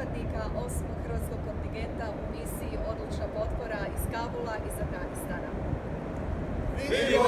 pripadnika 8. hrvatskog kontingenta u misiji Odlučna potpora iz Kabula iz Afganistana.